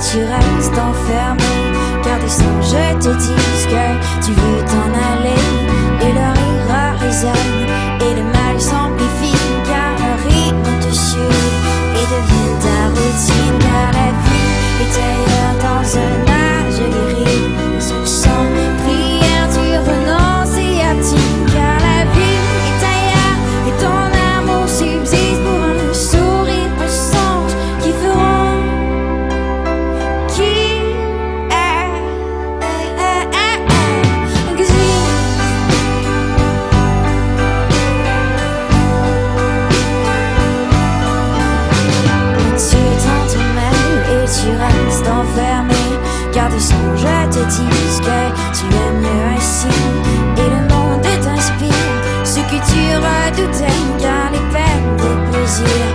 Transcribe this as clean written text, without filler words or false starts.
tu restes enfermé. Car des songes te disent que tu veux t'en aller. Et le rire résonne et le mal s'amplifie. Car le rythme te suit et devient ta routine. Car la vie est ailleurs dans un âge guéri. Ce sang, prière, tu renonces et abdines. Car la vie est ailleurs et ton amour subsiste pour un sourire, un songe qui feront qui est. Tu t'entremêles et tu restes enfermé. Car des songes te disent que tu aimes mieux ainsi. Et le monde t'inspire ce que tu redoutais. Car les peines, les plaisirs